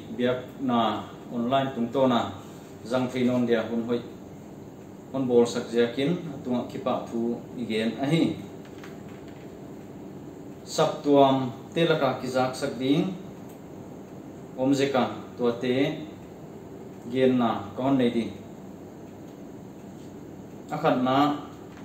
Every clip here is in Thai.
biak na online tung to na zang phi non dia hun hoi on bol sak jakin tunga kipa thu igen ahi sap tuam telaka kizak sak ding omjeka to te gen na kon nei di akhat na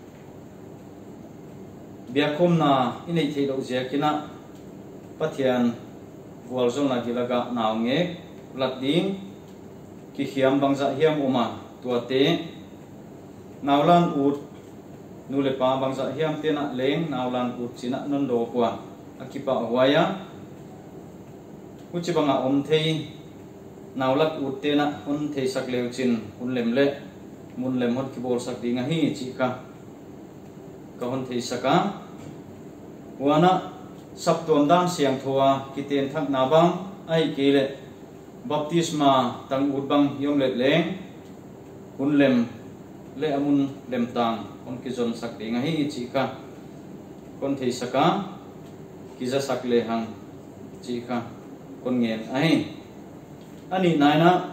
biakum na inei thei lo jakina pathian wal zong na gilaga naw nge lat ding ki hiam bangza hiam uma to te nawlan ut nule pa bangza hiam te na leng nawlan ut china non do kwa akipa hwaya uchi banga om thei nawlat ut te na hun thei sak leu chin hun lem le mun lem hot ki bol sak dinga hi chi ka hun thei saka wana sap ton dan siang thua kiten thak na bang ai ke le baptisma tang ut bang yom let leng hun lem le amun lem tang kon ki zon sak dinga hi chi ka kon thei saka ki za sak le hang chi ka kon ngen ai ani naina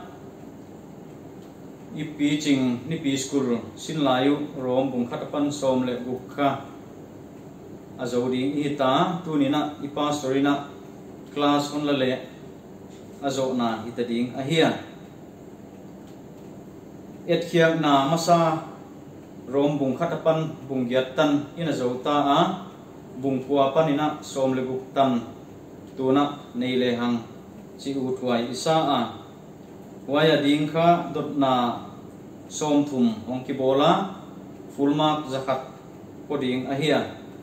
ipi ching ni pi school sin layu rom bung khatapan som le gukha azodi ita tunina ipa storina class on la le azona itading ahia et khiak na masa rom bung khatapan bung gyatan ina zota a bung kwa panina som le guktan tuna nei le hang chi u thuai isa a waya ding kha dot na som thum ong ki bola full mark zakat coding ahia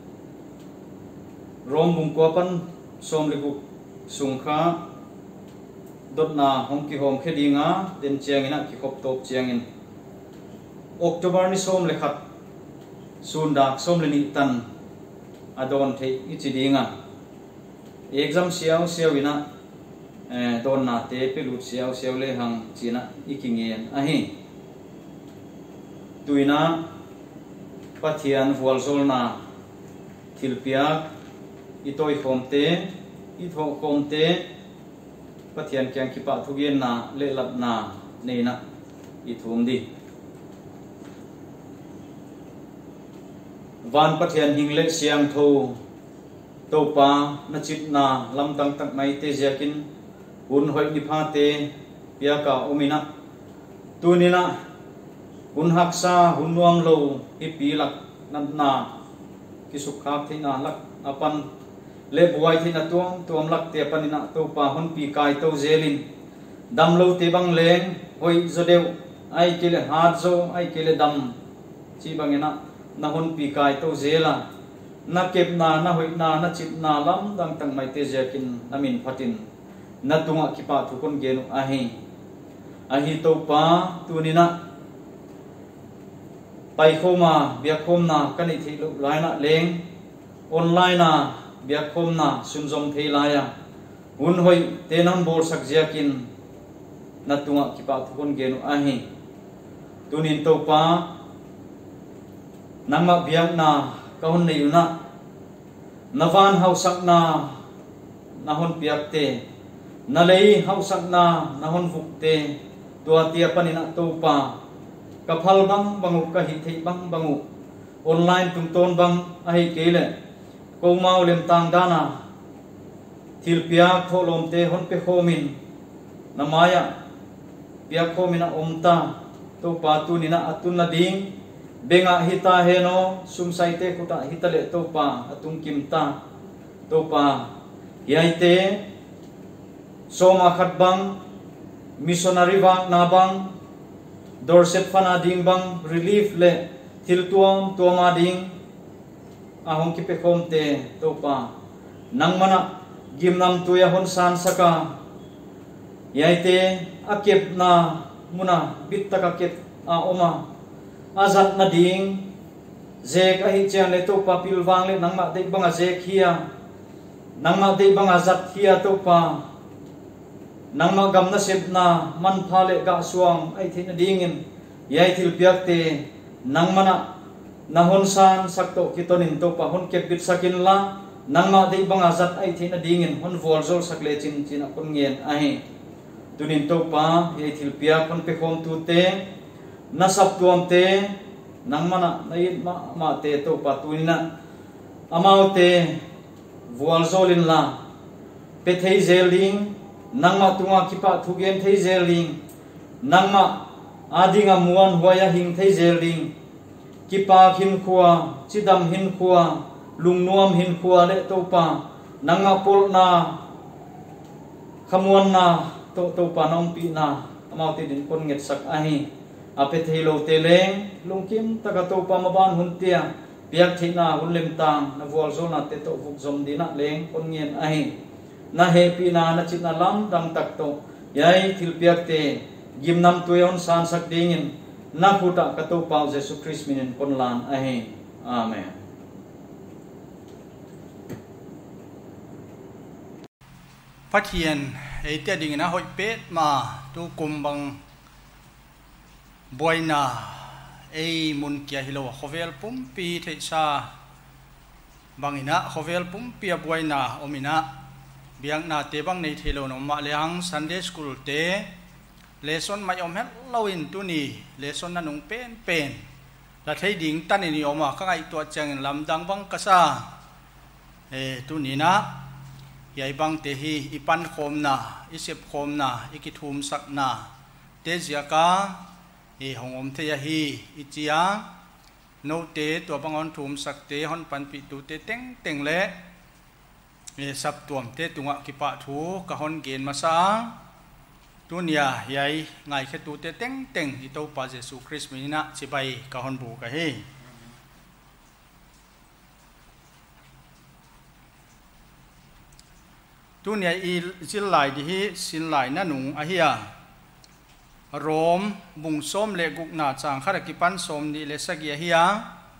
rom bung ko pan som le guk sung kha dot na hong ki hom khedinga den chiang ina ki khop top chiang in october ni som le khat sun dak som le ni tan adon thei ichidinga exam siaw ina don na te pelut siaw le hang china ikingen ahi tuina pathian vualzol na thilpiak itoi khomte itho khomte pathian kyang kipa thugen na le lat na neina ithum di van pathian hingle siang tho topa na chit na lam tang tak mai te jakin hun hoi ni pha te piaka omina tunina hun haksa hun nuam lo hi pi lak nan na ki sukha thina lak apan le buai thina tuam lak te panina topa hun pi kai to zelin dam lo te bang leng hoi zodeu ai kele hat zo ai kele dam chi bangena na hun pi kai to zela na kep na hoi na chip na lam dang tang mai te jakin namin phatin na tunga kipa thukon genu ahi to pa tunina pai khoma bia khom na kani thilu laina leng online na bia khom na sunjom theilaya hun hoi tenan bol sak jakin na tunga kipa thukon genu tunin to pa nangma biang na kahun nei una navan hausak na hon piak te nalei hausak na hon vukte tua tia panina topa kaphal bang bangu ka hi thei bang bangu online tung ton bang ai kele ko mau lem tang dana thil piak tholom te hon pe khomin namaya piak khomina omta topa tunina atun na ding benga hita heno sumsaite kuta hitale topa atung kimta topa yaite soma khatbang missionary bang nabang dorset fana ding bang relief le thiltuam toma ding ahong kipe khomte topa nangmana gimnam tuya hon san saka yaite akep na muna bittaka ket a oma azat na ding zek ahi chian le to pa pilwang le nangma dei banga zek hia nangma dei banga zat hia to pa nangma gam na sep na man pha le ga suang ai thina dingin yai thil piak te nangmana na hon san sakto kitonin to pa hon kep bit sakin la nangma dei banga zat ai thina dingin hon vol zol sakle chin chin akon ngen ahi tunin to pa he thilpia kon pe khom tu te na sap tuam te nang mana nai ma te to pa tunina amau te vual zolin la pe thei zeling nang ma tunga kipa thugen thei zeling nang ma adinga muan huaya hing thei zeling kipa hin khuwa chidam hin khuwa lungnuam hin khuwa le to pa nang ma pol na khamuan na to pa nong pi na amau te din kon nget sak ahi ape thelo teleng lungkim taka to pa maban huntia piak thina hunlem tang na wol zo na te to vuk zom dina leng kon ngien ahi na happy na na chitna lam dang tak to yai thil piak te gimnam tuyon san sak dingin na huta ka to pa Jesus Christ minin kon lan ahi amen Pathian ei te ding na hoi pet ma tu kumbang boina ei mun kia hilo khovel pum pi thei sa bangina khovel pum pi boina omina biang na te bang nei thelo no ma leang Sunday school te lesson mai om het lawin tu ni lesson na nung pen la thei ding tan ni oma ka ngai to chang lam dang bang ka sa tu ni na yai bang te hi ipan khom na isep khom na ikithum sak na te zia ka e hongom te ya hi ichia no te to bangon thum sak te hon pan pi tu te teng teng le e sap tuam te tunga ki pa thu ka hon gen ma sa tunia yai ngai khe tu te teng teng i to pa Jesus Christ mi na chi bai ka hon bu ka hi tunia i zil lai di hi sin lai na nung a hi a rom bung som le guk na chang khara ki pan som ni le sagia hi a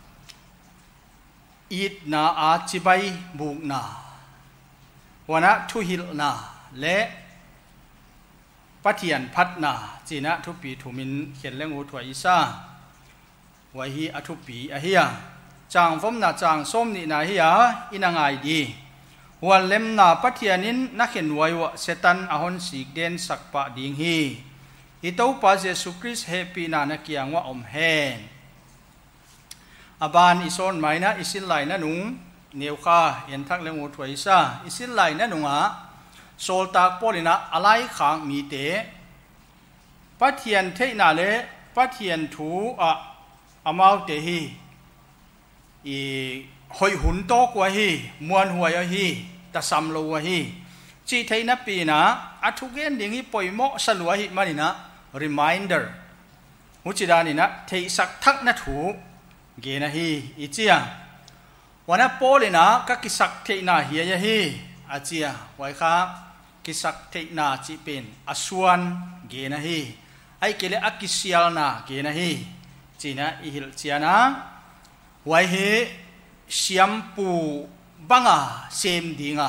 it na a chi bai buk na wana thu hil na le Pathian phat na china thu pi thumin khen leng u thwai sa wa hi a thu pi a hi a chang vom na chang som ni na hi a inangai di wal lem na Pathianin na khen wai wa setan a hon sik den sakpa ding hi i to pa Jesus Christ happy na na kiang wa om hen aban ison mai na isil lai na nung neu kha yen thak leng u thwai sa isil lai na nunga sol tak polina alai khang mi te Pathian thei na le Pathian thu a amau te hi i hoi hun to kwa hi muan huai a hi ta sam lo wa hi chi thei na pi na athu gen ding hi poimo salwa hi manina reminder huchida ni na thei sak thak na thu ge na hi ichia wana polina ka kisak thei na hi ya hi achia wai kha kisak thei na chi pen asuan ge na hi ai kele akisial na ge na hi china i hil chiana wai he siampu banga sem dinga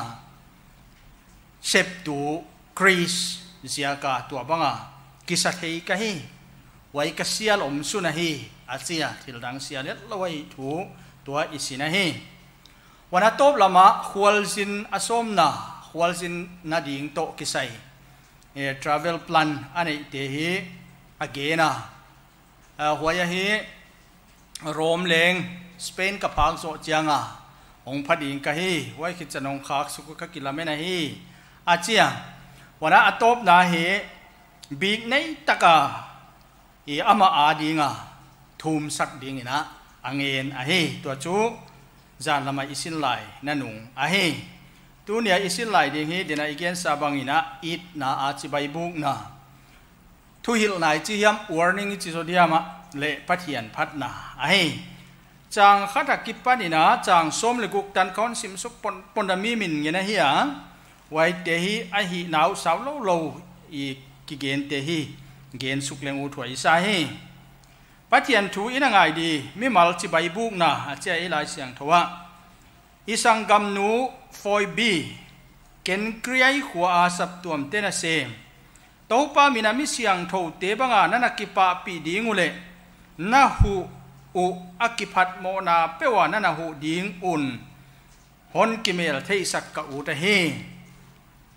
sep tu Chris ziaka tua banga kisathei ka hi wai ka sial om su na hi achia thil dang sial lawai thu tua isina hi wana top lama khwalzin asom na khwalzin na ding to kisai e travel plan ani te hi agena huaya hi rom leng Spain ka phang so chianga ong phading ka hi wai khit chanong khak su ka kilamena hi achia wana atop na hi big nei taka e ama adinga thum sak ding ina angen a hi to chu jan lama isin lai nanung a hi tu nia isin lai ding hi dena igen sabangina it na a chi bai buk na thu hil nai chi yam warning chi so diama le Pathian phat na a hi chang khata kipani na chang som le guk tan kon sim suk pon da mi min ngena hi a wai te hi a hi nau saw lo lo i ki gen te hi gen suk leng u thwai sa hi Pathian thu ina ngai di mi mal chi bai buk na a che i lai siang thowa isang gam nu foi bi ken kriai khwa a sap tuam te na se to pa mina mi siang tho te banga nana ki pa pi ding ule na hu u akiphat mo na pewa nana hu ding un hon kimel thei sak ka u ta he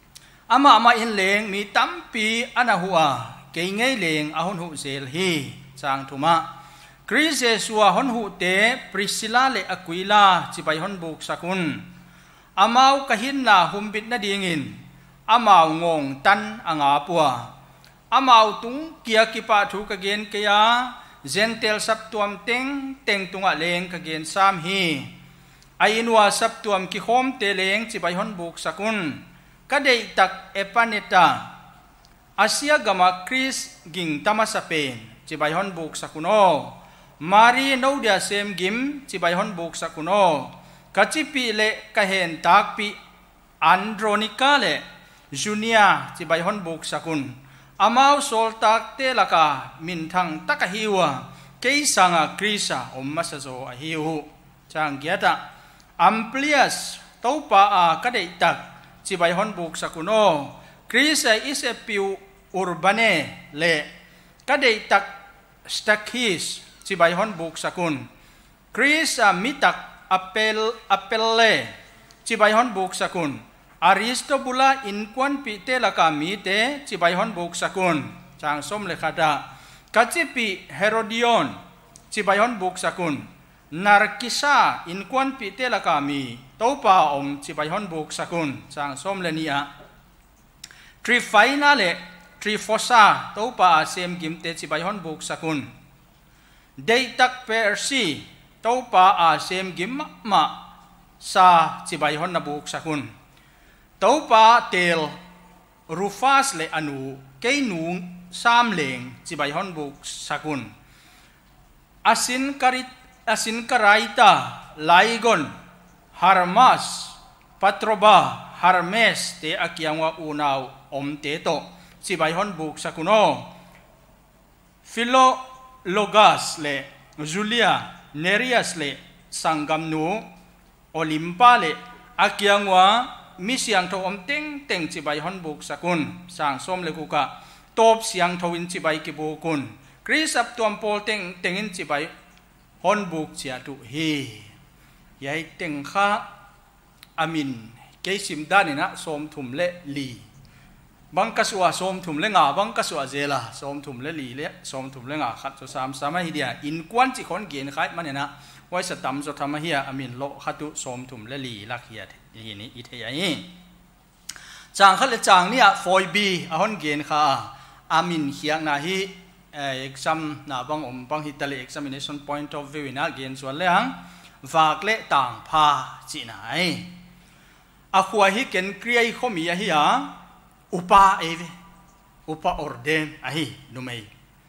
ama in leng mi tampi anahua ke ngei leng ahon hu zel hi chang thuma Chris Jesua hon hu te Priscilla le Aquila chibai hon buk sakun amau kahin na humbit na dingin amau ngong tan anga pua amau tung kia kipa thu ka gen kaya zentel sap tuam teng tunga leng ka gen sam hi ainwa sap tuam ki khom te leng chibai hon buk sakun kadei tak epaneta asia gama Chris ging tamasapen chibai hon buk sakuno Mari Naudia Sem Gim chibai hon buk sakuno kachipi le kahen takpi Andronica le Junia chibai hon buk sakun amau sol tak te laka min thang takahiwa keisanga Krisa ommasazo ahiu chang giata Amplias topa a kadei tak chibai hon buk sakuno Krisa isepiu urbane le kadei tak Stakis chibai hon buk sakun Chris mitak apelle chibai hon buk sakun Aristobula inkwan pi te laka mi te chibai hon buk sakun chang som le khada kachipi Herodion chibai hon buk sakun Narkisa inkwan pi te laka mi topa om chibai hon buk sakun chang som le nia Trifaina le Trifosa topa sem gim te chibai hon buk sakun Deitak Persi topa a sem gim ma sa chibai hon na buk sakun topa tel Rufas le anu keinung sam leng chibai hon buk sakun asin karaita Laigon Harmas Patroba Hermes te akiangwa unaw om te to chibai hon buk sakuno Logas le Julia Nerias le Sangamnu Olimpa le akiangwa misiang tho om teng chibai hon buk sakun sang som le kuka top siang thoin chibai ki bukun Chris up tuam pol tengin chibai hon buk chia tu hi yai teng kha amin keisim danina som thum le li bang kasua som thum le nga bang kasua zela som thum le li le som thum le nga khat so sam sama hi dia in kwan chi khon gen khai manena wai sa tam so thama hi amin lo khatu som thum le li lak hi hi ni i thei ai chang khal le chang nia foi bi a hon gen kha amin hiang na hi exam na bang om bang hi tale examination point of view na gen so le hang vak le tang pha chi nai a khua hi ken kriai khomi a hi upa eve upa orden ahi numei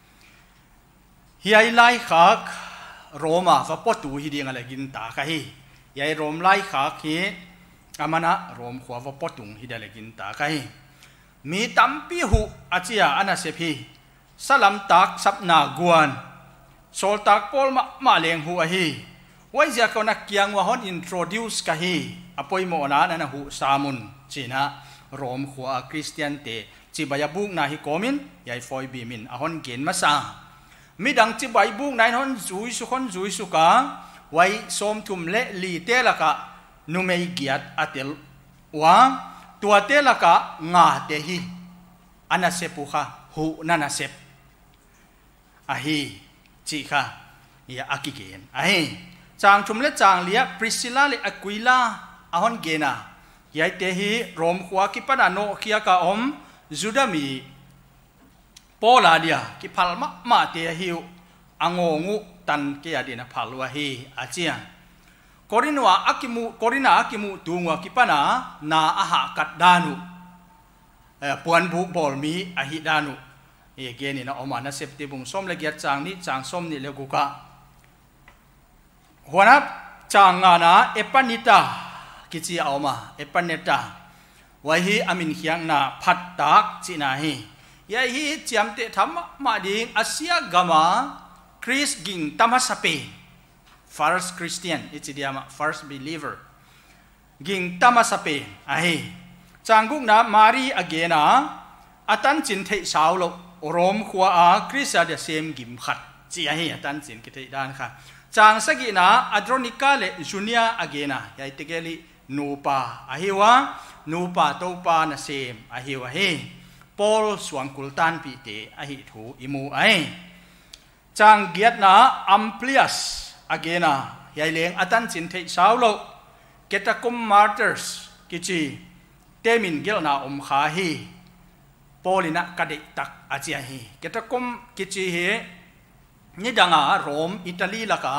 hiai lai khak Roma va potu hi ding ala gin ta ka hi yai rom lai khak hi amana rom khwa va potung hi dale gin ta ka hi mi tampi hu achia ana sephi salam tak sapna guan sol tak pol ma leng hu a hi wai ja ko na kyang wa hon introduce ka hi apoi mo na na hu samun china Rom khua Christian te chibaya buk na hi komin yai foi bi min ahon gen masa midang chibai buk nai hon zui su ka wai som thum le li te laka numei giat atel wa tua te laka nga te hi anasepu kha hu nana sep ahi chi kha ya akigen ahi chang thum le chang lia Priscilla le Aquila ahon gena yai te hi rom khwa ki pana no khia ka om judami pola dia ki phalma ma te hi angongu tan ke adina phalwa hi achia korina akimu tungwa ki pana na aha kat danu puan bu bol mi ahi danu again ina omana septi bung som le gyat chang ni chang som ni le guka honap changana epanita kichi auma epaneta wahi amin hiang na phat tak china hi ya hi chiamte tham ma ding asia gama Chris ging tamasape first Christian ichidiama first believer ging tamasape ahi changguk na mari agena atan chin thei saulo rom khwa a Chrisa de sem gim khat chi ahi atan chin ki thei dan kha chang sagi na Andronica le Junia agena yai tegeli นูปาอาฮิวะนูปาโตปานะเซมอาฮิวะเฮปอลสวงกุลตันปีเตอาฮิทูอิมูไอจางเกียรนาอัมพลียสอาเกนายายเลงอตันจินเทสาวโลเกตกุมมาร์เตอร์สกิจีเตมินเกลนาอมขาฮีปอลินะกะเดตักอาเจียฮีเกตกุมกิจีเฮนี่ดังอาโรมอิตาลีละกะ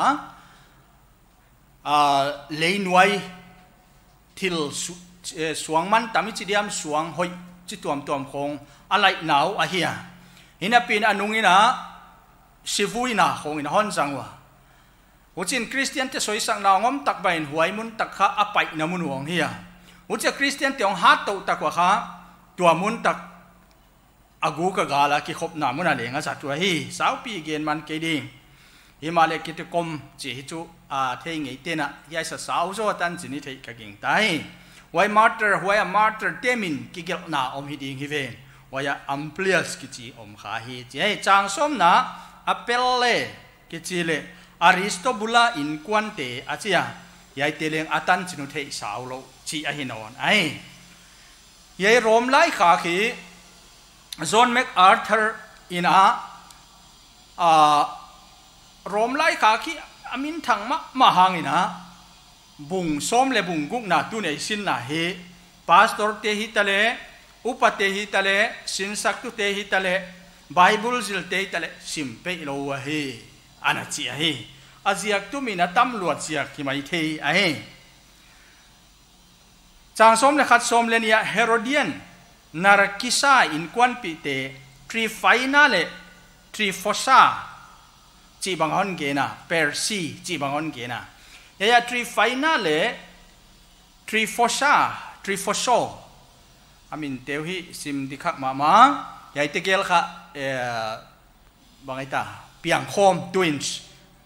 เลนไวทิลสวงมันตามิจิเดียมสวงหอยจิตวมตัวมคงอะไรหนาวอาเฮียหินาปีนอนุงินะสิฟุยนะคงอินฮอนจังวะหัวจินคริสเตียนเตสวยสังนาวงมตักใบหวยมุนตักข้าอภัยนามุนหวงเฮียหัวเจ้าคริสเตียนเตียงฮัตโตตักว่าข้าตัวมุนตักอากูกะกาลาคิขบนามุนอะไรงั้นสัตว์ตัวฮีสาวปีเกณฑ์มันเกดิงฮิมาเลกิตกรมจีฮิจูเทงไอเตนะยายสาวโซตันจินิเทกะกิงไตไว้มาร์เตอร์ไว้มาร์เตอร์เตมินกิเกลนาอมฮิดิงฮิเวนไว้อัมเพลียสกิจีอมขาฮีจีให้จางส้มนะอเปลเลกิจีเลอาริสโตบุลาอินควันเตอาเจียยายเตเลงอาตันจินุเทสาวโลจีอาฮินอนไอยายโรมไลขาขีจอห์นแมคอาร์เธอร์อินโรมไลขาขีอามินทังมาหางอินะบุงส้มเลบุงกุกนาตุเนสินนาเฮพาสตอร์เตหิตะเลอุปเตหิตะเลสินสักตุเตหิตะเลไบเบิลจิลเตหิตะเลสิมเปโลวะเฮอานาจีเฮอาเซียกตุมินาตัมลวดเซียกที่ไม่เทอเฮจางส้มเลขัดส้มเลนียเฮโรเดียนนาร์กิซาอินควันปีเตทรีไฟนาเลทรีฟอซาจีบังฮอนเกนาเปอร์ซีจีบังฮอนเกนายาทรีไฟนาเลทรีฟอซาทรีฟอโซอามินเตวฮิซิมดิคักมามายายเตเกลค่ะบังไอตาเปียงโคมทวินส์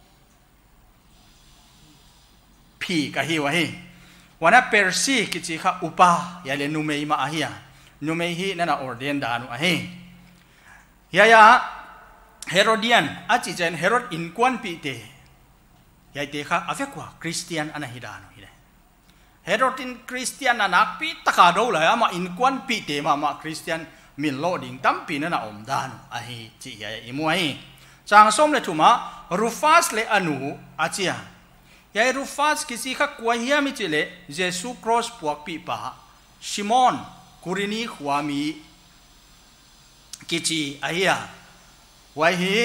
พี่กะฮิวะฮิวันนั้นเปอร์ซีกิจิค่ะอุปายาเลนูเมย์มาอาฮิยานูเมย์ฮีนั่นออร์เดนดานุอาฮิยาเฮโรเดียนอาจิเจนเฮโรดอินควันปีเตยายเตค่ะอาเฟกว่าคริสเตียนอันนั้นฮิดานุฮิเลเฮโรดินคริสเตียนนักปีตะขาดูเลยมาอินควันปีเตมาคริสเตียนมิลโลดิงตั้มปีนั่นอมดานุอาฮิจิยายอิมวยจางส้มเลทุมารูฟัสเลอนูอาเจียยายรูฟัสกิซิค่ะกวยเฮียมิจิเลเยซูคริสต์ปวกปีปะชิมอนกุรินีขวามีกิจิอาเฮียไว้ฮี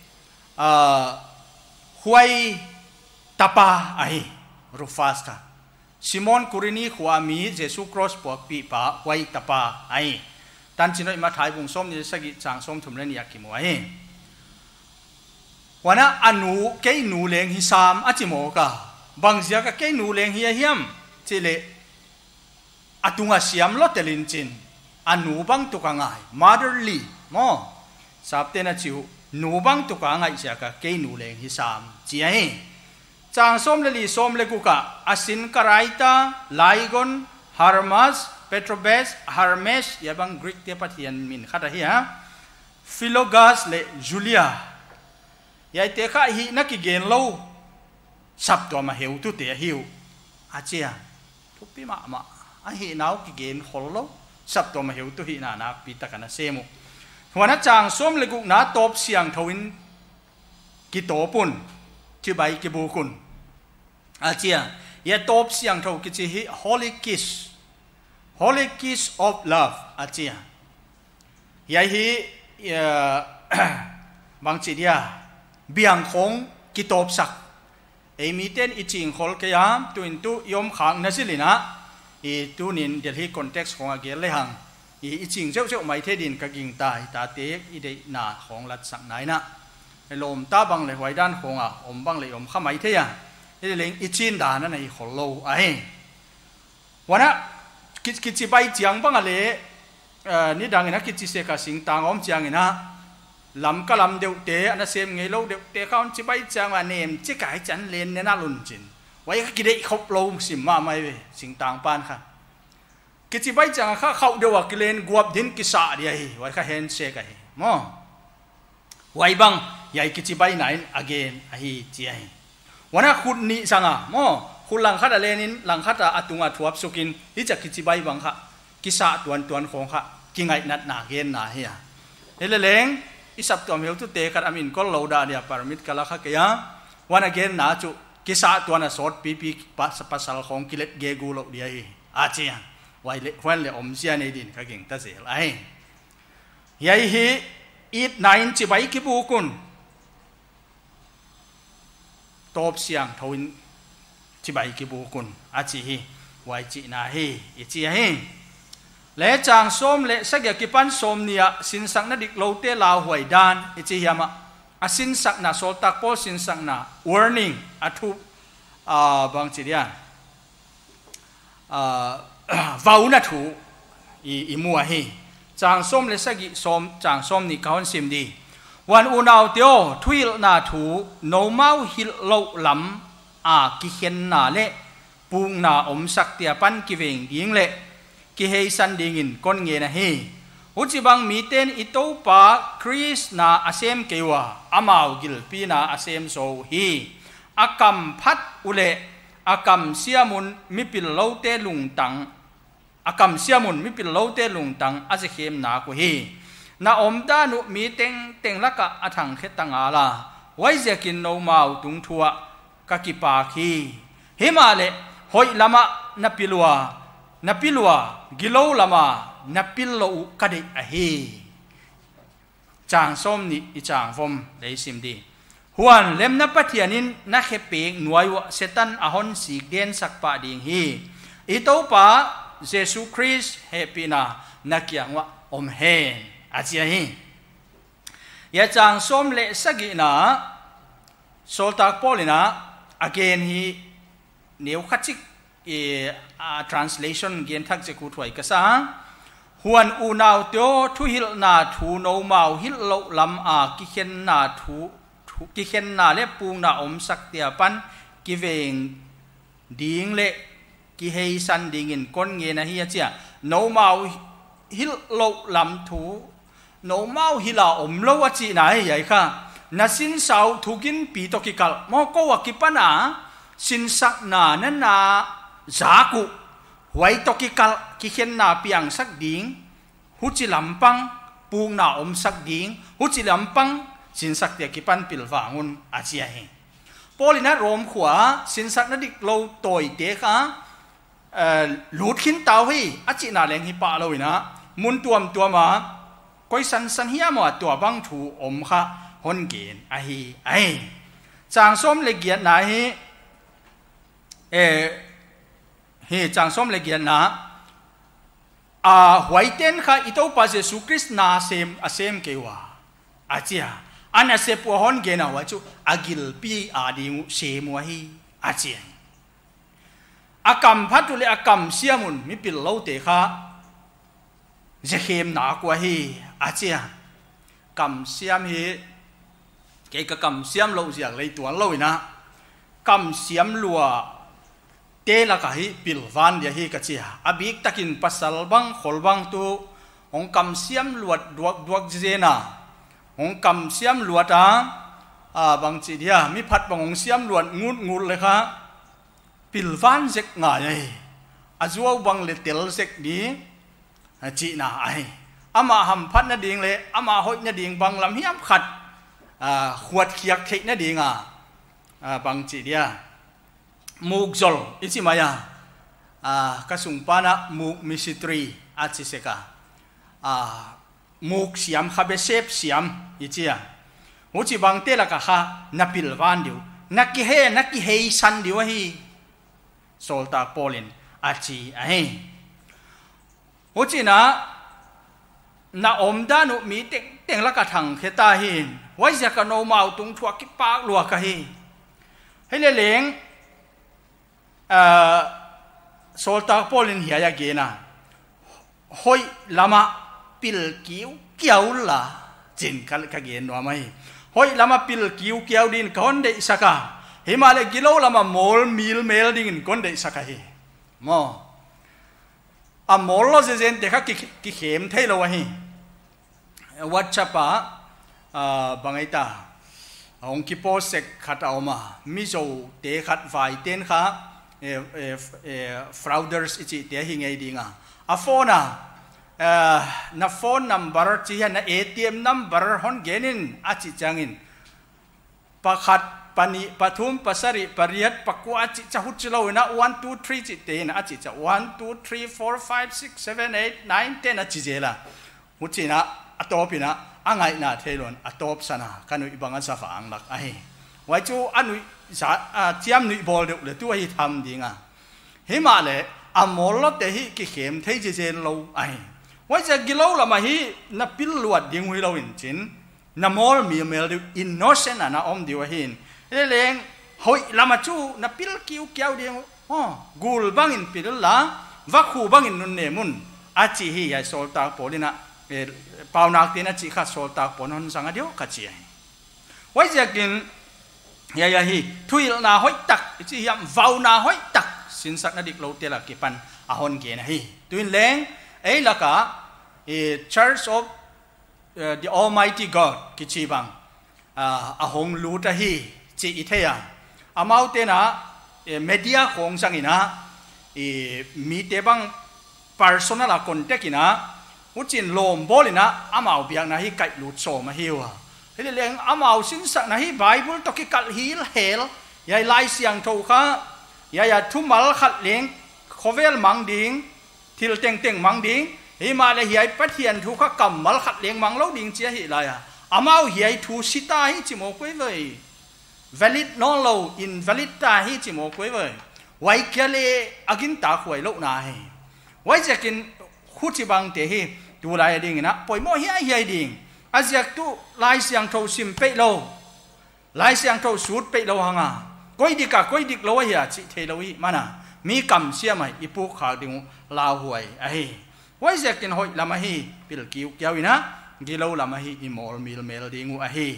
หวยตาปาอาฮิรูฟัสค่ะชิมอนกุรินีขวามีเยซูคริสต์ปวกปีปะหวยตาปาอาฮิตันจินอยมาถ่ายบุงส้มนี่สกิจางส้มถุมเลนียกิมวยวันนั้นอนุเกยนูเลงฮิสามอาจิโมกะบางเสียก็เกยนูเลงฮิเฮียมจิเลอตุงอาเซียมลอตเตลินจินอนุบังตุกังไง motherly มอสับเตนะจิวนูบังตุกังไงเสียก็เกยนูเลงฮิสามจีเฮจางส้มเลลีส้มเลกุกะอาสินกไรตาไลกอนฮาร์มัสเปโตรเบสฮาร์เมสยาบังกรีกเตปะเทียนมินขัดเฮียฟิโลกัสเลจูเลียยายเตะข้าฮีนักกิเกนโลสับตัวมาเหี่ยวตุเตะหิวอาเจียทุบปีมาอาฮีนาวกิเกนขอโลสับตัวมาเหี่ยวตุฮีนานักปีตะกันนะเซมุวันนั้นจางส้มเลกุนาตบเสียงทวินกิโตปุนที่ใบกิบูกุนอาเจียยาตบเสียงทวกิจิฮี holy kiss of love อาเจียยายฮีบางจีเดียเบียงคงกิโตบสักมีเต้นอีจิงขอลกยามตุนตุยมขังนั่นสิลินะตุนินเดี๋ยวที่คอนเท็กซ์ของอาเกลเลยหังอีจิงเจ้าไม่เทดินกะกิงตายตาเตกอีเดนาของรัฐสังไหนนะลมตาบังเลยไว้ด้านของอมบังเลยอมข้าไม่เทียนี่เลี้ยงอีจินดานั่นไอ้ขอโลวันนั้นกิจไปเจียงบังอะไรนี่ดังนะกิจเสกสิงตางอมเจียงนะลำก็ลำเดียวเตะอันนั้นเสียงไงเราเดียวเตะเขาจะไปจังว่าเนมจะกายจันเลนเนี่ยน่าลุ้นจินไว้กิเลสครบโลมสิมาไม่เว้สิงต่างปานค่ะกิจไปจังข้าเขาเดียวว่ากิเลนกวบดินกิสาเดียไว้ข้าเห็นเสกไอ้มอไว้บังใหญ่กิจไปไหน again ไอ้เจียวันนั้นคุณนี่สังอ่ะมอคุณหลังคัดอะไรนินหลังคัดอาตุงอาทวบสุกินที่จะกิจใบบังค่ะกิสะตัวของค่ะกิงไงนัดหนาเกณฑ์หนาเฮียเฮเลเลงอิสับตัวเหี่ยวตุเตะกันอามินก็เราด่าเดียปาร์มิดกันละค่ะเกียวันเกณฑ์หนาจุกิสะตัวน่ะสดปีปัสสาวะของกิเลสเกกูโลเดียอาเจียไว้เล่อมเสียในดินข้าเก่งตาเสียไรยัยฮีอีดนายจิบไปกิบูกุนตบเสียงทวินจิบไปกิบูกุนอาจีฮีไว้จีนาฮีอิจีฮีและจางส้มและสักอย่างกิปันส้มเนี่ยสินสักนัดิกโลเตลาวหวยดานอิจียามะอาสินสักนาโซตักโพสินสักนา warning อาทุบางจีเดียวาวนัทูอีมัวฮีจางส้มเลสกิส้มจางส้มนี่เขาสิมดีวันอุณาวเตียวทุยนาทูโนมาฮิลโลลำกิเห็นนาเละปูงนาอมสักเตียปันกิเวงดิงเละกิเฮสันดิงินก้นเงนะฮีอุจิบังมีเตนอิโตปาคริสนาอาเซมเกวาอามาวกิลปีนาอาเซมโซฮีอากัมพัดอุเลอากัมเสียมุนมิปิลโลเตลุงตังอากรรมเสียมุนมิปิลโลเตลุงตังอาจจะเข้มหนักฮีนาอมดานุมีเต็งละกะอัถังเขตังอาลาไว้จะกินโนมาตุงทัวกะกิปาคีเฮมาเลหอยละมะนับปิลัวกิโลละมะนับปิลโลกะเดอฮีจางส้มนี่อีจางฟมได้สิมดีฮวนเล็มนับปะเทียนินนักเขเปงหน่วยวะเซตันอหอนสีเดนสักปะดิงฮีอีโตปาเยซูคริสต์เฮปีนานักยังว่าอมเฮนอาเจียฮียาจางส้มเลสกินาโซลตักโพลินา again ฮีเนียวขัดจิกtranslation เกียนทักจะกูถวยกษาฮวนอูนาวเตียวทุฮิลนาทูโนมาวฮิลโลลำกิเคนนาทูกิเคนนาเลปูนาอมสักเตียปันกิเวงดิงเลกิเฮสันดิงินก้นเงนะเฮียเจียโนมาฮิลโลลำทูโนมาฮิลาอมโลวจีนะเฮียค่ะนัสินสาวทุกินปีตกิกัลมอก็ว่ากิปนาสินสักนานันนาจากุไว้ตกิกัลกิเห็นนาเปียงสักดิงหุจิลำปังปูงนาอมสักดิงหุจิลำปังสินสักเตียกิปันปิลวาnguนอาเจียเฮปอลินัดรวมขวาสินสักนัดิกโลโตยเตค่ะลูดขินเตาให้อาจินาเลงฮิปะเลยนะมุนตัวมาก้อยสันเฮียมาตัวบังถูอมค่ะฮอนเกนไอจางส้มเลเกียนไหนเฮจางส้มเลเกียนนะหวยเต้นค่ะอิโตปาเจสุคริสนาเซมเกวาอาเจียอันนั้นเซปัวฮอนเกนะว่าจูอากิลปีดิงเซมัวฮีอาเจียอากรรมพัดตุเลอากรรมเสียมุนมิปิลโลเตค่ะจะเข้มหนากว่าฮีอาเจียกรรมเสียมฮีเกี่ยวกับกรรมเสียมโลจากเลยตัวโลนะกรรมเสียมลัวเตละกะฮีปิลวันเดียฮีกะเจียอบิกตะกินปัสสาวะบังขลบังตัวองกรรมเสียมลวดดวกเจนะองกรรมเสียมลวดบางจีเดียมีพัดบางองเสียมลวดงูเลยค่ะปิลวันเซ็กง่ายอาจว่าบางเลเตลเซ็กดีจีน่าไออามาหำพัดนาดิ่งเลยอามาหอยนาดิ่งบางลำเฮียมขัดขวดเขียกเทนาดิ่งบางจีเดียมูกจอลอิจิมายากระสุนปานะมูกมิสตรีอาจิเสกมูกเสียมคาเบเซฟเสียมอิจิหัวจีบางเตละกะค่ะนับปิลวันเดียวนักกิเฮสันเดียวฮีโซลตาโพลินอาจีไอหัวจีนาอมดานุมีเต็งละกะถังเขตาหินไว้จะกันโนมาตุงทัวกิปากลัวกะฮีให้เลงโซลตาโพลินเฮียเกนะหอยลามาปิลกิวเกี่ยวละจินกันกะเกนว่าไหมหอยลามาปิลกิวเกี่ยวดินคนเดสักเฮมาเลกิโลลามามอลมิลเมลดิ่งคนเดสักเฮมอมอลเจนเด็กกิเข็มเทลวะเฮวัชปะบางไอตาองคิโปเซกขัดเอามามิโซเตขัดไฟเต้นค่ะ frauders ichi te hi ngei dinga a phone na phone number chi na ATM number hon genin achi changin pakhat pani pathum pasari pariat pakwa chi chahut chilo na 1 2 3 chi te na achi cha 1 2 3 4 5 6 7 8 9 10 achi jela huchina atopina angai na thelon atop sana kanu ibanga safa anglak ai wai chu anu sa chiam nui bol de le tu hi tham dinga hima le amol lo te hi ki khem thei je jen lo ai wai ja gilo la ma hi na pil luat ding hui lo in chin na mol mi mel de innocent ana om diwa hin le leng hoi lama chu na pil kiu kiau ding gul bangin pil la va khu bangin nun ne mun achi hi ya sol ta polina pau nak tin achi kha sol ta ponon sanga dio ka chi wai ja kin ya hi thui na hoi tak chi yam vau na hoi tak sin sak na dik lo te la ki pan a hon ge na hi tuin leng ei la ka church of the almighty god ki chi bang a hong lu ta hi chi i theya amau te na media khong sang ina mi te bang personal a contact ina uchin lom bolina amau biang na hi kai lu so ma hiwa hele leng amau sin sak na hi bible to ki kal hil hel yai lai siang tho kha ya thumal khat leng khovel mang ding thil teng teng mang ding hi ma le hiai pathian thu kha kamal khat leng mang lo ding chia hi la ya amau hiai thu sita hi chi mo koi voi valid no lo invalid ta hi chi mo koi voi wai kale agin ta khoi lo na hi wai jakin khu chi bang te hi tu lai ding na poi mo hiai ding aziak tu lai siang tho sim pe lo lai siang tho sut pe lo hanga koi dik lo hi chi the lo hi mana mi kam sia mai ipu kha ding la huai ai wai jakin hoi lama hi pil kiu kiau ina gilo lama hi imol mil mel dingu a hi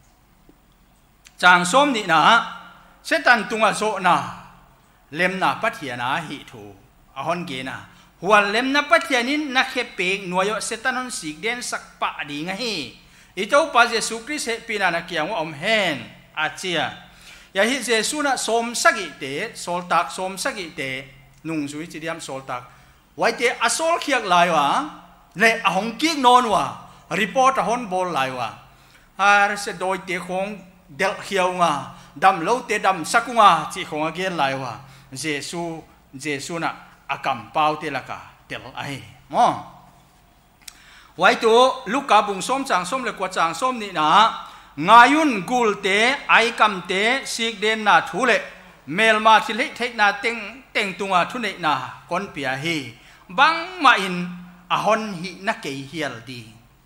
chang som ni na setan tunga so na lemna pathiana hi thu a hon ge na hual lemna pathianin na khepek nuayo setanon sikden sakpa dinga hi ito pa Jesu Christ he pina na kiang om hen achia ya hi Jesu na som sagi te soltak som sagi te nung sui chi diam soltak wai te asol khiak lai wa le a hong ki non wa report a hon bol lai wa har se doi te khong del khiau nga dam lo te dam sakunga chi khong again lai wa Jesu na akam pau te la ka tel ai mo wai tu Luka bung som chang som le kwa chang som ni na ngayun gul te ai kam te sik den na thu le mel ma thi le thek na teng tunga thu nei na kon pia hi bang ma in a hon hi na ke hial di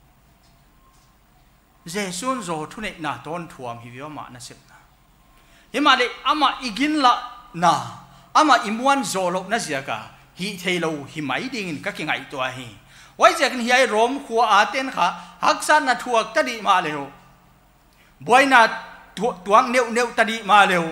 Jesun zo thu nei na ton thuam hi wi ma na sep na hi ma le ama igin la na ama imuan zo lo na zia ka hi thelo hi mai ding ka ki ngai to hi wai ja kan hi rom khuwa aten kha haksan na thuak ta di ma leo boina tuang neu ta di ma leo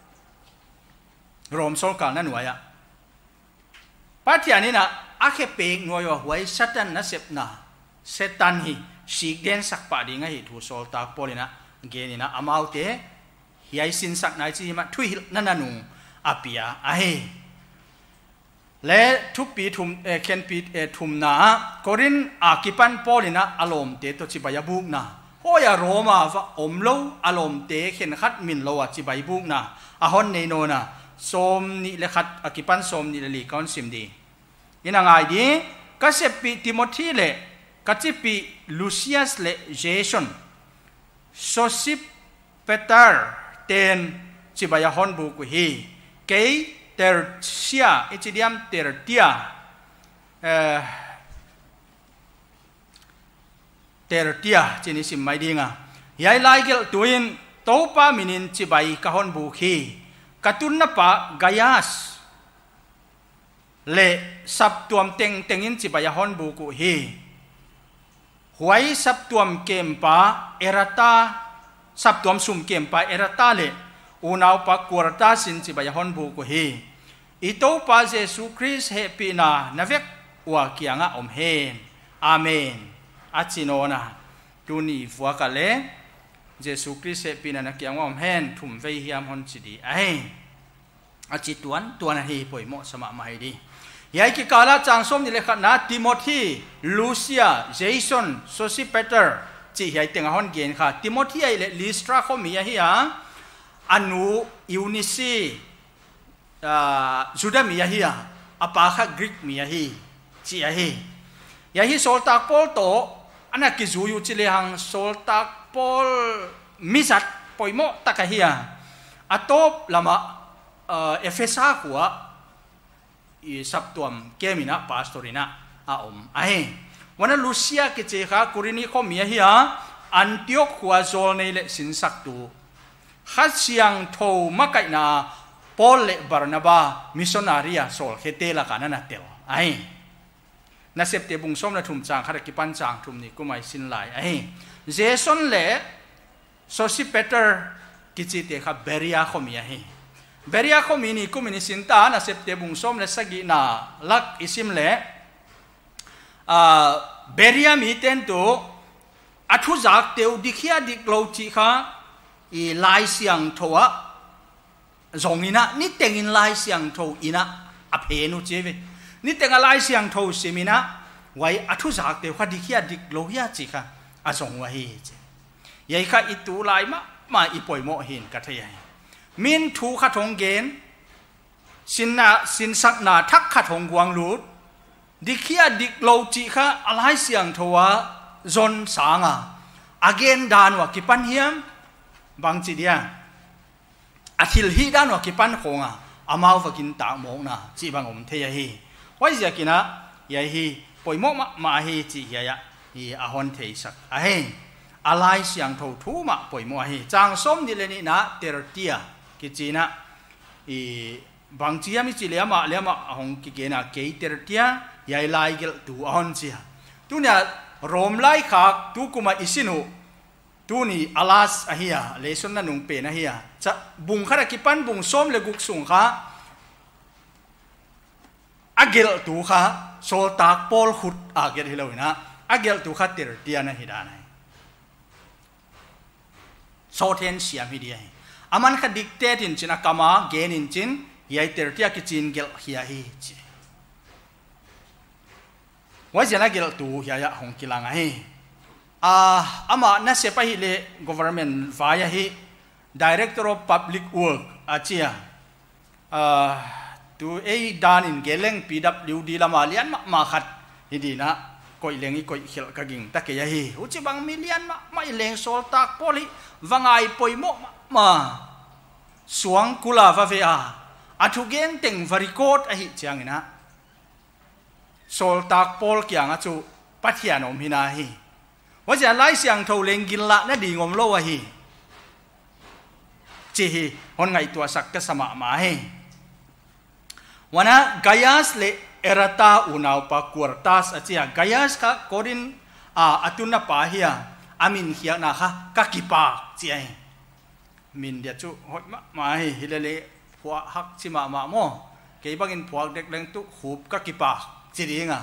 rom sol ka na nuaya pathian ni na akhe pek ngoyo wai satan na sep na setan hi sik den sak pa ding hi thu sol tak polina ge ni na amau te hi ai sin sak nai chi ma thui na na nu apia ai le thupi thum ken pi thum na korin akipan polina alom te to chibaya buk na hoya roma va omlo alom te khen khat min lo a chibai buk na a hon nei no na som ni le khat akipan som ni le li kon sim di ina ngai di ka se pi timothy le ka chi pi lucius le jason sosip peter ten chibaya hon bu ku hi ke tertia ichidiam tertia tertia chini sim mai dinga yai lai gel tuin topa minin chibai ka hon bu khi katun na pa gayas le sap tuam tengin chibaya hon bu ku hi huai sap tuam kempa erata sap tuam sum kempa erata le unaw pa kurta sin chibaya hon bu ku hi ito pa Jesu Christ he pina navek wa kianga om hen amen achinona tuni fuakale Jesu Christ he pina na kianga om hen thum vei hiam hon chidi ai อาจิตตัวนั้นป่วยหมดสมาไม่ดียายกิกาลาจางส้มนี่เลยขนาดติโมธีลูเซียเจสันโซซิเปเตอร์จียายเต็งหอนเกณฑ์ค่ะติโมธีไอเลลิสตราเขามีอะไรอันนูยูนิซีจูดามีอะไรอาปาค่ะกรีกมีอะไรจียายโซลตากโปลโตอันนั้นกิจูอยู่จิเลหังโซลตากโปลมิสัตป่วยหมดตะกะเฮียอัตโตลามาเอฟเอซ่าหัวสับตัวเกมินะพาสตอรินะไอ้วันนั้นลูเซียกิจค่ะกุรินีเขามีอะไรอันติโอคหัวโซลในเลสินสักตัวขัดเสียงโทมาไกนาปอลเลบาร์นาบามิชชันนารีโซลเฮเตละกันนั่นเตลไอ้นักเสพติบุงส้มและทุ่มจางขัดกิปันจางทุ่มนี่ก็ไม่สินไหลไอ้เจสันเล่โซซิเปเตอร์กิจเตค่ะเบริอาเขามีอะไรเบริอาเขามีนี่ก็มีนิสินตานักเสพติบุงส้มและสกินาลักอิสิมเล่เบริอามีเต็นตัวอัทุจักเตียวดิขียดิกโลจิค่ะอีลายเสียงโถะจงอินะนี่เต็งอินลายเสียงโถอินะอเพนุเจวินี่เต็งลายเสียงโถเสมินะไว้อัทุจักเตียวค่ะดิขียดิกโลยาจิค่ะอาจงไว้เจยัยค่ะอิตูลายมาอีป่วยโมหินกัทยัยมินทูขัดหงเกณฑ์สินสักนาทักขัดหงกวางรูดดิขียดิกโลจิค่ะอะไรเสียงโถะจนสางอาเกนดานว่ากิปันเฮียมบางจีเดียอาทิลฮีดานว่ากิปันคงอามาวฟักินตากมองนะจีบางอมเทียฮีไว้จะกินยายฮีป่วยโมมาฮีจียายฮีอาฮอนเทสักอะไรเสียงโถทูมาป่วยโมฮีจางส้มดิเลนี่นะเตอร์เตียกิจีนะบางจีมิจิเลียมาหงกิเกนะเกยเตอร์เตียยายไลเกลตูอาฮอนจีตัวเนี่ยโรมไล่ขากตูกุมาอิสินุตัวนี้อาลาสอะเฮียเลสนนั่นนุ่งเป็นอะเฮียจะบุงขนาดกิปันบุงส้มเลกุกสุงค่ะอาเกลตูค่ะโซลตากโปลขุดอาเกลฮิโลวินะอาเกลตูค่ะเตอร์เตียนะฮิดานะโซเทนเสียมิเดียอามันค่ะดิกเตตินจินอากามาเกนินจินยายเตอร์เตียกิจินเกลเฮียฮีจิว่าจะนักเกลตูเฮียหงกิลังอามาน่าเสียไปเลย government ฝ่ายฮี director of public work อาเจียตัวดานินเกลัง PWD ละมาเลียนมาขัดฮิดีนะก็อีเลงอีก็เขียนกระกิ่งตะเกียฮีอุจิบังมิเลียนมาอีเลงโซลตากโพลิวังไอปอยโมมาสวงกุลาฟาเฟียอาทุเกนเต็งฟาริโกดอหิเจียงนะโซลตากโพลเกียงอาจูปัทยานอมหินาฮีว่าจะไล่เสียงโทเลงกินละนั่นดีงมโลวะฮีจีฮีคนไงตัวสักก็สมามาฮีวันนั้นกายาสเลเอราตาอุณาวปากวร์ตัสอาเจียกายาสค่ะโคดินอัตุนปาเฮียอามินเฮียนะค่ะกักิปาเจียมินเดียจูหดมาฮีฮิเลเลผัวฮักชิมาโมเกี่ยบังอินผัวเด็กเล็งตุหูกักิปาจีดีง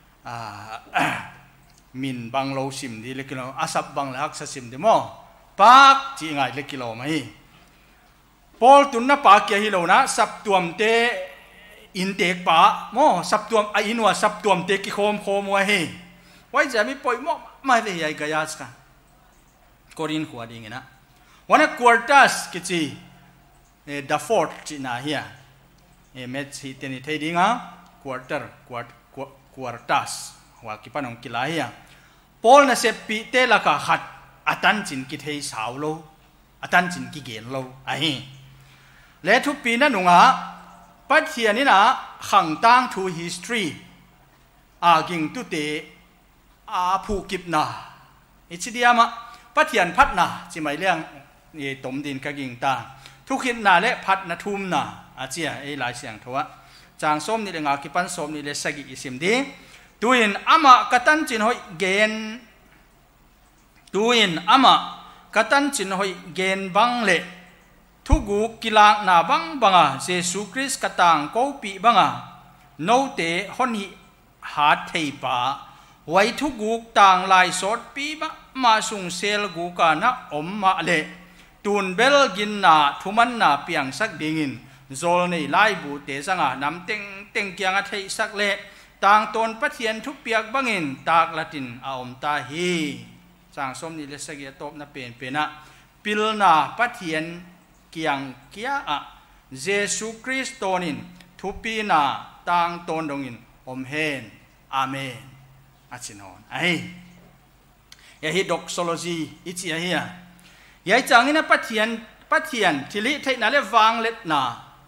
มินบังโลซิมดีเล็กกิโลอาซับบังเลฮักซิมดีโมปากจีง่ายเล็กกิโลมาฮีพอลตุนน่ะปากเกี่ยฮิโลนะสับตัวมเตอินเตกปะโมสับตัวมอินว่าสับตัวมเตกิโคมไว้ฮีไว้จะมีปอยโมไม่ได้ใหญ่กายาสกันกอรินหัวดีไงนะวันนั้นควอร์ตัสกิจีดัฟฟอร์ดจีน่าเฮียเมทฮีเทนิเทดิ้งควอร์ตัสว่ากิปันองกิลาเฮียพอลน่ะเสพปีเตละกะขัดอัตันจินกิเทสาวโลอัตันจินกิเกนโลและทุกปีนั้นหนุ่งปัจเจียนี่นะขังตั้ง to history กิ่งตุเตผูกิบนาอิชิเดียมะปัจเจียนพัดนาจิไม่เลี้ยงตมดินกะกิ่งตาทุกขินนาและพัดนาทุ่มนาอาเจียหลายเสียงทัวจางส้มนี่เลยกิปันส้มนี่เลยสกิอิสิมดีตัวอินอามะกตันจินหอยเกนตัวอินอามะกตันจินหอยเกนบังเล่ทุกุกิลางนาบังบังเจสุคริสกตังโกปีบังโนเตฮอนฮิหาเทปาไว้ทุกุต่างลายสดปีมาสุงเซลกุกานะอมมาเล่ตูนเบลกินนาทุมันนาเปียงสักดิ่งินโซลในไล่บูเตสังานำเต็งเกียงอาเทสักเละต่างตนปะเทียนทุกเปียกบังอินตากละตินอาอมตาฮีจางสมนิเลสเกียตบนะเป็นนะปิลนาปะเทียนเกียงเกียอะเยซูคริสต์ตนินทุปีนาต่างตนดงอินอมเฮนอาเมนอาชินอนไอ้ยาฮิดอกโซโลจีอิจิยาฮิยยายจังอินะปะเทียนทิลิเทนาเลวางเล็ดนา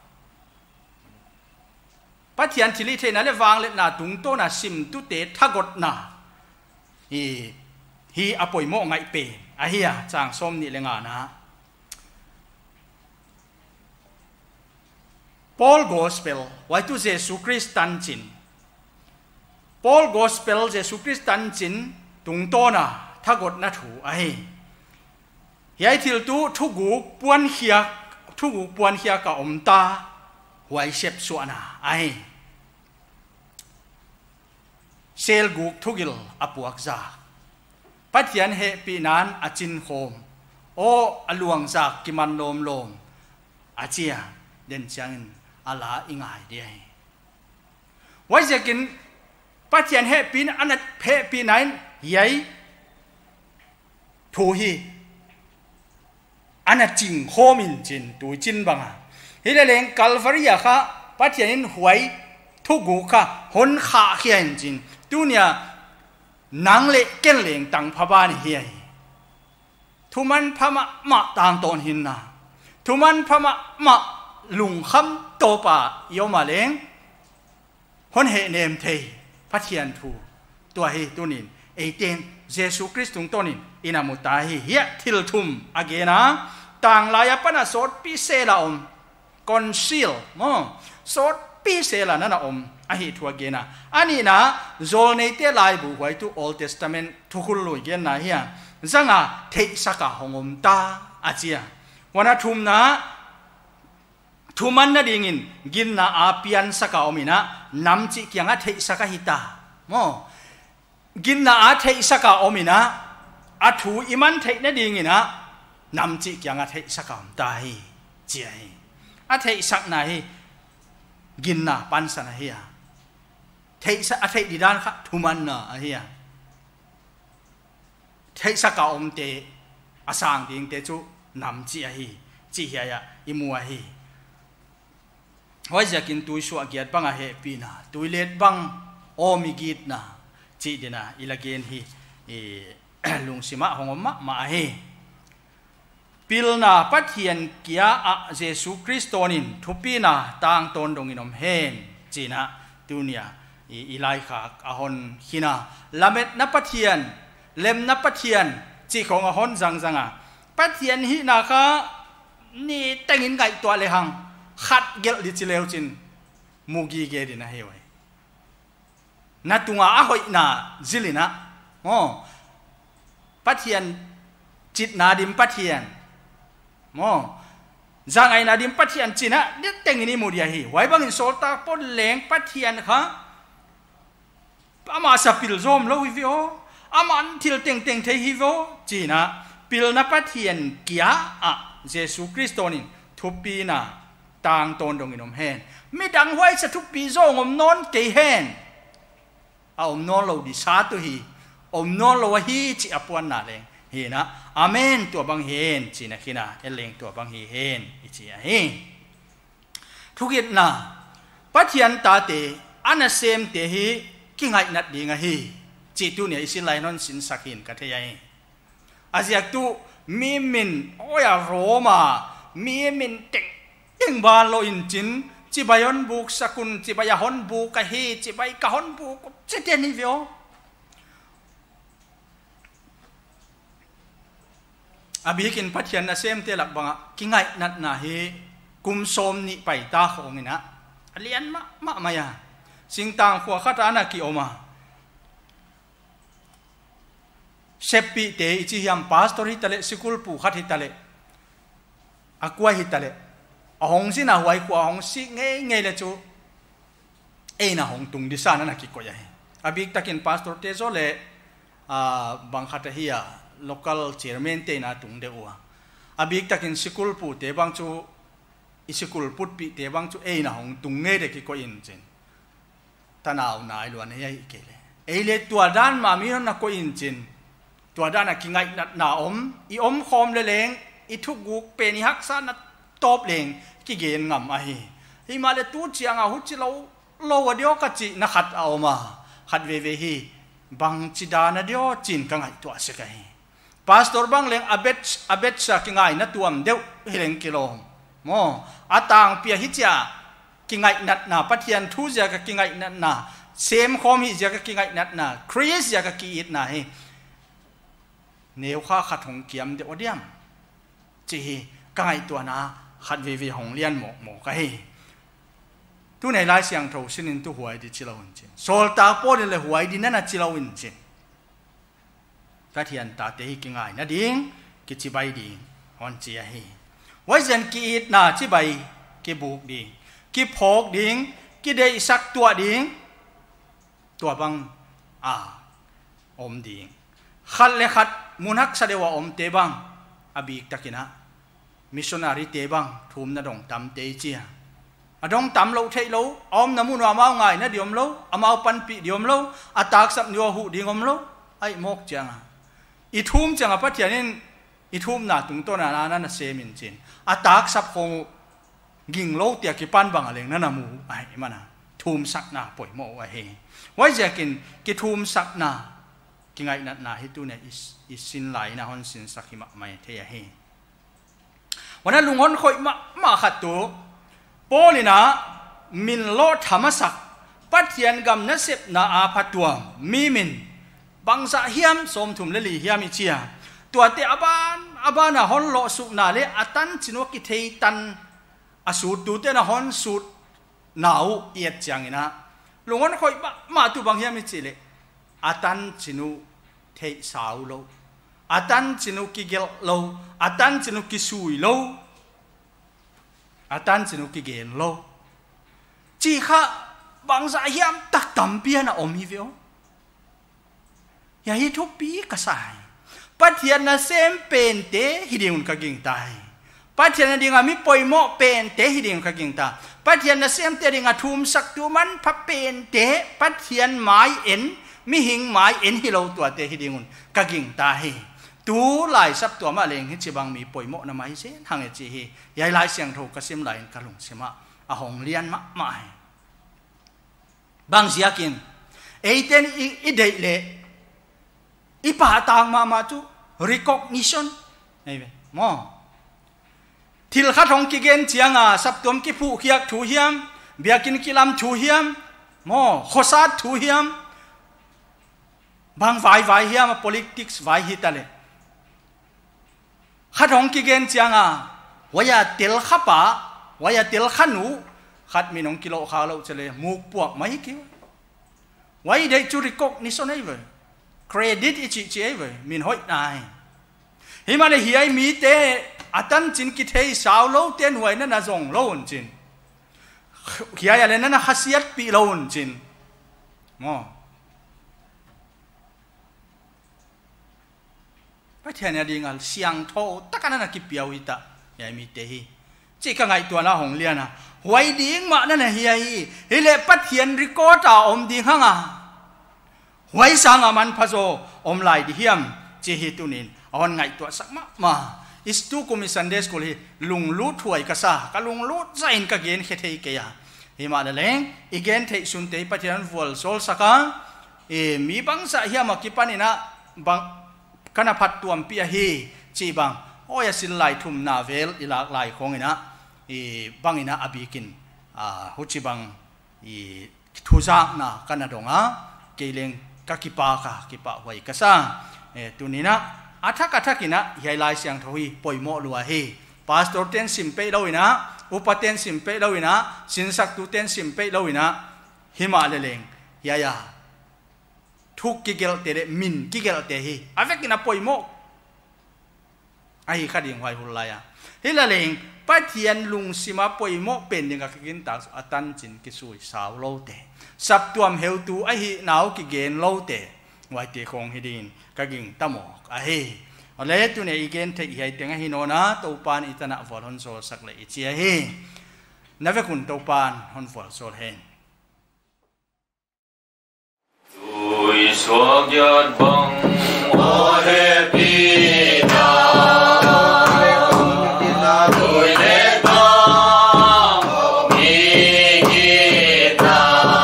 ปะเทียนทิลิเทนาเลวางเล็ดนาตุงโตนาซิมตุเตทักดนาฮีอปอยโมไงเปอะฮิยจางส้มนี่เลงานะปอลกอสเปลไว้ตุเยซูคริสต์ตันจินปอลกอสเปลเยซูคริสต์ตันจินตุงโตนาทักดนาถูไอยายทิลตูทุกูปวนเฮียกับอมตาไว้เชฟส่วนไอเซลกุกทุกิลอปวกซาปัจจัยเหตุปีนั้นอาจินโฮมโออลวงจากกิมันลมอาเจียเดินจังอาลาอิงไอเดียไว้จะกินปัจจัยเหตุปีนั้นอันนั้นเหตุปีนั้นใหญ่ทูฮีอันนั้นจริงโฮมินจินดูจินบังอ่ะฮิเลเลงกัลฟารียาค่ะปัจจัยหวยทุกูค่ะหนขาเขียนจินดูเนี่ยนังเละเก่งเลงตังพะบานเฮียทุมันพะมะต่างตอนหินนะทุมันพะมะลุงคำโตปะโยมาเลงหนเหเนมเทปัจจัยทูตัวเฮตุนินเอเตนเยซูคริสต์ตุงตัวนินอินามุตาฮีเฮียทิลทุมอเกนะต่างลายปนะสดพิเศษละอมคอนซีลสดพิเศษละนั่นอมอหิทัวเกนะอันนี้นะโซลในเตลายบุไว้ทุโอลด์เทสตาเมนต์ทุกุลลุยเกนะเฮียจังอ่ะเทสักะหงอมตาอาเจียวันนั้นทุมนะทุมันนะดิ่งินกินนะอาเปียนสักะอมินะน้ำจิเกียงอ่ะเทสักะฮิตากินนะอาเทสักะอมินะอาถูอิมันเทนะดิ่งินะน้ำจิเกียงอ่ะเทสักะอมตาฮีเจียฮีอาเทสักนะฮีกินนะปันสันเฮียเทสักอาเทดิดานค่ะทุมันนะเฮียเทสักะอมเตอาสังดิ่งเตจูน้ำจิฮีจิเฮียอิมัวฮีว่าจะกินตุยชัวเกียรติบังอาเหปีนะตุยเล็ดบังโอมิกิดนะจีดีนะอิลาเกนฮีลุงสิมาของมะมาเฮปิลนาปัทเทียนเกียอะเยซูคริสต์นินทุปีนาต่างตนดงอินอมเฮนจีนะตุเนียอิไลขากอหอนหินาลาเม็ดนับปัทเทียนเล็มนับปัทเทียนจีของอหอนจังอ่ะปัทเทียนหินาค่ะนี่แต่งอินไก่ตัวเลยหังขัดเกลดิจิเลวจินมูกีเกดินะเฮวัยนัตุงอาหอยนาจิลินะปัทเทียนจิตนาดิมปัทเทียนจังไงนาดิมปัทเทียนจินะเด็กแต่งนี่มูดีฮีไว้บางอินโซลตาปนเลงปัทเทียนค่ะอามาสปิลโซมโลวิวิโออามันทิลเต็งเทฮิโวจีนะปิลนับปัทเทียนเกียอะเยซูคริสต์นินทุปีนาต่างตนดงอินอมเฮนไม่ดังไว้จะทุกปีโซงอมนอนเกเฮนเอาอมนอนเราดิซาตุฮีอมนอนเราฮีจิอปวนนาเลงเฮนะอาเมนตัวบังเฮนจีนะคินะเอเลงตัวบังเฮนอิจิอาเฮทุกิดนะปัจจัยตาเตอันเซมเตฮีกิงไงนัดดีงะฮีจิตุเนี่ยอิสิไลนอนสินสักินกัทยาอาเซียตุมีมินโอยาโรมามีมินเต็งบาโลอินจินจิบายอนบุกสกุลจิบายฮอนบุกกะฮีจิบายกะฮอนบุกเจเตนิวิโออาบิกินพัทยันนาเซมเตลักบังกิงไงนัดนาฮีกุมโซมนิไปตาของนี่นะเลียนมะมายาสิงต่างขัวขัดอานากิโอมาเชปปีเตอิจิยามพาสตอริตาเลสกุลปูขัดฮิตาเลอากวาฮิตาเลหงสินะไว้กว่าหงสิเงยเลยจูนะหงตุงดิสานะกิโกยาอาบิกตะกินพาสตอร์เตโซเลบังคัตเฮียlocal chairman te na tung de wa abik takin sikul pu te bang chu อิสกุลพุทธปีเตบังจูนะหงตุงเงเด็กก็อินจินตานาวนาล้วนให้อีกเลยตัวด้านมามีนักก็อินจินตัวด้านนักกิงไงนัดนาอีคอมเลงอีทุกกุกเป็นฮักษานัดตบเลงกิเกนงำไอฮิมาเลตูเชียงอาหุจิเราเดียวกัจินักขัดเอามาขัดเวฮีบังจิดานาเดียวจินกังไงตัวเสกให้พาสตอร์บังเลงอเบตสักกิงไงนัดตัวมเดียวเฮเลงกิโลมออาตางเปียฮิจากิงไงนัดนาปัทยันทูเจกกิงไงนัดนาเซมคอมฮิจกกิงไงนัดนาคริสจกกิอิดนาเฮเนียวข้าขัดหงเกียมเดียวเดียมจีกังไงตัวนาขัดเวหงเลียนหมกให้ตัวไหนไล่เสียงโถสินินตัวหัวดีจิลาวินจินโซลตาโปดิเลยหัวดีนั่นน่ะจิลาวินจินก็ที่อันตาเตหิกิงไงนะดิ้งกิจิใบดิ้งฮอนจีให้ไว้เจนกิอิดนาจิใบกิบุกดิ้งกิพกดิ้งกิเดสักตัวดิ้งตัวบังอมดิ้งขัดเลยขัดมุนักแสดงว่าอมเตบังอบีกตะกินะมิชชันนารีเตบังทุ่มนาดงตำเตจีอดงตำเราเทเราอมน้ำมุนว่ามาไงนะเดียมเราอามาปันปีเดียมเราอาตากสับนัวหูดีงมเราไอ้มกจังอีทุ่มจังอ่ะพัทยานี่อีทุ่มหน้าตุงต้นนั่นเซมินจินอาตากสับคงยิงเราเตียกิปันบางอะไรนั่นน่ะมูไอ้มันนะทุ่มสักหน้าป่วยโม่ไว้เฮไว้จะกิทุ่มสักหน้ากิไงนัดนาให้ตัวเนี่ยอิสินไหลนะฮอนสินสักหิมะไม่เทียเฮวันนั้นลุงฮอนคอยมาขัดตัวโปลินะมินโลธรรมศักดิ์ปัทยันกำนัสเซบนาอาพัตัวมีมินบังสะเฮียมสมถุมเลลีเฮียมิเชียตัวเตอบานนะฮอนโลสุนาเลอตันจินวกิเทตันอสูตดูเตนะฮอนสูตหนาวเอียดจังนะลุงฮอนคอยมาตัวบังเฮียมิเชียเลอาตันจินุเทสาวโลอาตันจินุกิเกลโลอาตันจินุกิสุยโลอาตันจินุกิเกลโลจีข้าบางสายยามตักตำเปียนะอมฮิเวลอย่าให้ทุบปีกระสายปัทยันนะเซมเป็นเตฮิดิงกะกิงตายปัทยันนะดิงามิปอยโมเป็นเตฮิดิงกะกิงตาปัทยันนะเซมเตดิงาทุมสักตัวมันพับเป็นเตปัทยันหมายเอ็นมิหิงหมายเอ็นฮิโลตัวเตฮิดิงกะกิงตาเฮตูหลายสับตัวมาเลงฮิจิบังมีปอยโมนะไม่เสทางเอจีเฮยายหลายเสียงโทกระซิมไหลกะลุงเสมาอาหงเลียนมาบางเสียกินเอเตนอีเดเลอีป่าตางมาจู recognition ไอ้เว้ยมอทิลขัดหงกิเกนเจียงสับตัวกิผู้เฮียกถูเฮียมเบียกินกิลำถูเฮียมมอโคซาดถูเฮียมบางฝ่ายเฮียม politics ฝ่ายฮิตาเลขัดหงกิเกนเจียงวายาเตลขับป่าวายาเตลขันูขัดมีน้องกิโลข้าวเราจะเลยมูกปวกไม่คิวไว้ได้จุริกกนิสนไอ้เว้ยเครดิตอิจิเจ้เว้ยมินหอยนายฮิมาเลยเฮียมีเตอาตันจินกิเทสาวโลเตียนไว้นั่นน่ะส่งโลนจินเฮียอะไรนั่นน่ะขัสยัดปีโลนจินงอไปเทียนดีงัลเสียงโทตะกันนั่นกิเปียวอิตาเฮียมีเตฮีจีกังไงตัวน่ะหงเลียนะไว้ดิ้งมานั่นน่ะเฮียฮิเลปัทเทียนริโกตาอมดิ้งฮังไว้สังมันพะโซอมไหลดิเฮียมจีฮิตุนินเอาไงตัวสักมาอิสตูกุมิสันเดสกุลีลุงลูดถวยกษากะลุงลูดใจนกะเกนเขเทเกียฮิมาเลงอีเกนเทสุนเตปัทยันวัลโซลสักมีบังสะเฮียมากิปันินะบังกันพัดตัวมปียฮีจีบังโอ้ยสินไหลทุ่มนาเวลอีหลากหลายของอินะบังอินะอบีกินหุจิบังทุจานะกันนะดงเกเลงกะกิปาไว้กะซาตุนี้นะอาทักกินะยายลายเสียงทวีปอยโมลัวเฮพาสตอร์เตนสิมเปเลวินะอุปเตนสิมเปเลวินะสินสักตุเตนสิมเปเลวินะหิมาเลงยายาทุกกิเกลเตเรมินกิเกลเตฮีอาเวกินะปอยโมไอ้ขัดยังไว้หุ่นลายฮิลาเลงปัทยันลุงสิมาปอยโมเป็นยังกะกินตาอัตันจินกิสุยสาวโลเตสับตัวมเฮลตูไอ้หนาวกิเกนโลเตไว้เตคงฮิดินกะกิงตะหมอกไอ้ ale tu ne igen the hi tenga hi no na to pan itana vol hon sol sak le chia hi nave kun to pan hon vol sol hen tui so gyat bang o he pi na tui le bang mi gi ta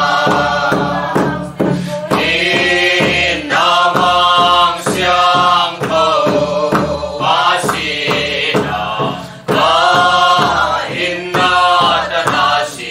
in na mang xiang tho ba si na ba in na ta na si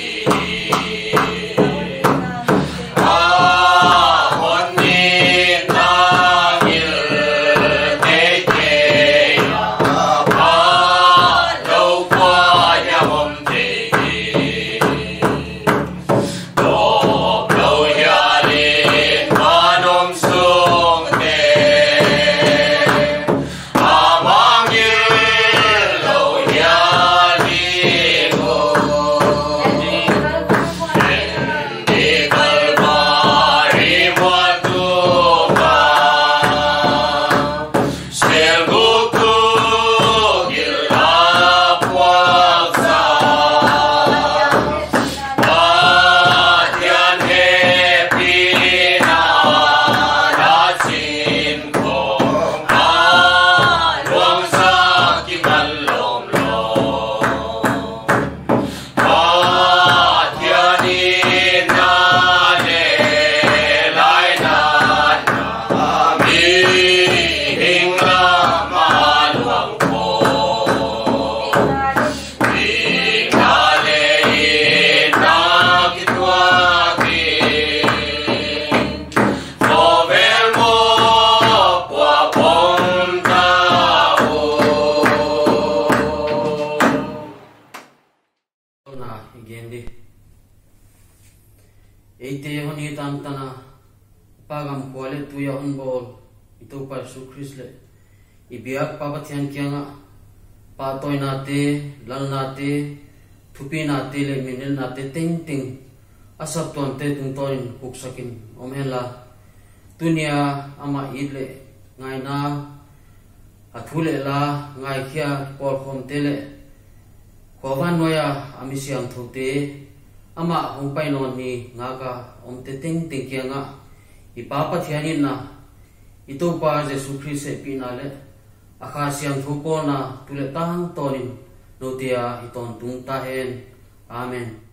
Eite honi tam tana pagam kwale tu ya on bol itu par su Christ le ibiak papa thian kyanga pa toy na te lal na te thupi na te le minel na te ting ting asap ton te tung toin kuk sakin omhela dunia ama ile ngai na athule la ngai khia kol khom te le khovan noya ami siam thote ama hongpai non ni ngaga omte ting ting kyanga ipapa thianin na itu pa Jesu Christ se pinale akha siam thuko na tule tang tonin notia iton tung ta hen amen.